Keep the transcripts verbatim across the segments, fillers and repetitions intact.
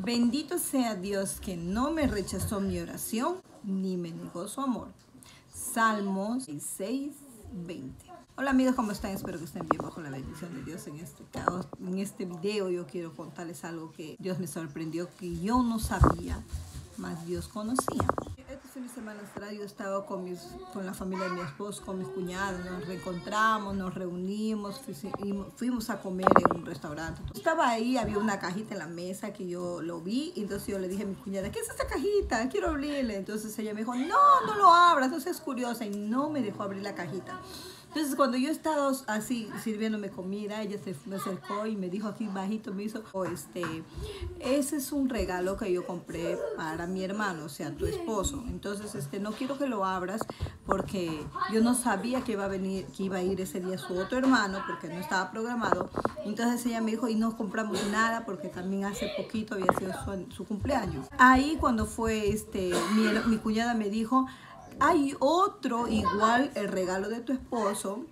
Bendito sea Dios que no me rechazó mi oración ni me negó su amor. Salmos seis, veinte. Hola amigos, ¿cómo están? Espero que estén bien bajo la bendición de Dios. En este caos, en este video yo quiero contarles algo que Dios me sorprendió, que yo no sabía, mas Dios conocía. Este fin de semana atrás yo estaba con, mis, con la familia de mi esposo, con mis cuñados, nos reencontramos, nos reunimos, fuimos a comer en un restaurante. Estaba ahí, había una cajita en la mesa que yo lo vi, entonces yo le dije a mi cuñada, ¿qué es esta cajita? Quiero abrirla. Entonces ella me dijo, no, no lo abras, entonces es curiosa, y no me dejó abrir la cajita. Entonces cuando yo estaba así sirviéndome comida, ella se me acercó y me dijo aquí bajito, me hizo, oh, este, ese es un regalo que yo compré para mi hermano, o sea, tu esposo. Entonces este, no quiero que lo abras porque yo no sabía que iba a venir, que iba a ir ese día su otro hermano porque no estaba programado. Entonces ella me dijo, y no compramos nada porque también hace poquito había sido su, su cumpleaños. Ahí cuando fue, este, mi, mi cuñada me dijo, hay otro igual, el regalo de tu esposo,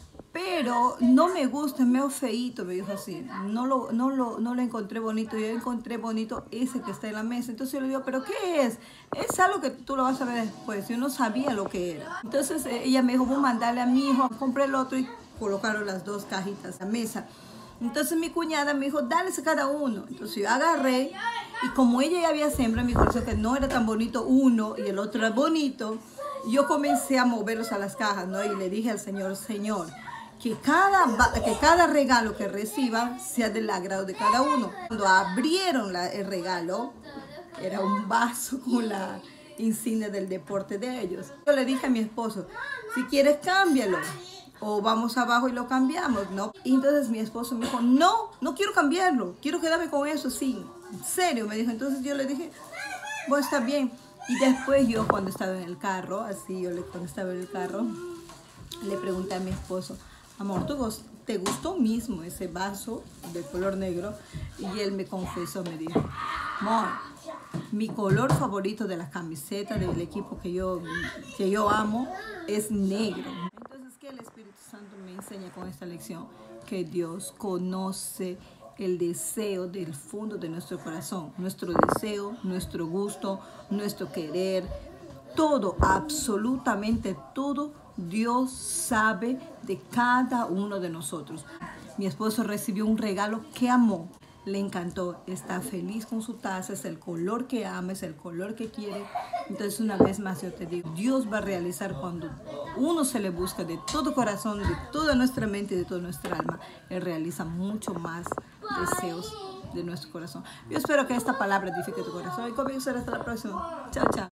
pero no me gusta, es medio feíto, me dijo así, no lo, no, lo, no lo encontré bonito, yo encontré bonito ese que está en la mesa. Entonces yo le digo, ¿pero qué es? Es algo que tú lo vas a ver después. Yo no sabía lo que era. Entonces ella me dijo, voy a mandarle a mi hijo, compré el otro y colocaron las dos cajitas en la mesa. Entonces mi cuñada me dijo, dale a cada uno. Entonces yo agarré, y como ella ya había sembrado en mi corazón que no era tan bonito uno y el otro era bonito, yo comencé a moverlos a las cajas, ¿no? Y le dije al Señor, Señor, que cada, que cada regalo que reciba sea del agrado de cada uno. Cuando abrieron la, el regalo, era un vaso con la insignia del deporte de ellos. Yo le dije a mi esposo, si quieres cámbialo, o vamos abajo y lo cambiamos, ¿no? Y entonces mi esposo me dijo, no, no quiero cambiarlo, quiero quedarme con eso, sí, en serio, me dijo. Entonces yo le dije, bueno, está bien. Y después yo cuando estaba en el carro, así yo le, cuando estaba en el carro, le pregunté a mi esposo, amor, ¿te gustó mismo ese vaso de color negro? Y él me confesó, me dijo, amor, mi color favorito de la camiseta del equipo que yo, que yo amo es negro. Entonces, ¿qué el Espíritu Santo me enseña con esta lección? Que Dios conoce el deseo del fondo de nuestro corazón, nuestro deseo, nuestro gusto, nuestro querer, todo, absolutamente todo, Dios sabe de cada uno de nosotros. Mi esposo recibió un regalo que amó, le encantó, está feliz con su taza, es el color que ama, es el color que quiere. Entonces una vez más yo te digo, Dios va a realizar cuando uno se le busca de todo corazón, de toda nuestra mente y de toda nuestra alma. Él realiza mucho más deseos de nuestro corazón. Yo espero que esta palabra edifique tu corazón y conmigo será hasta la próxima. Chao, chao.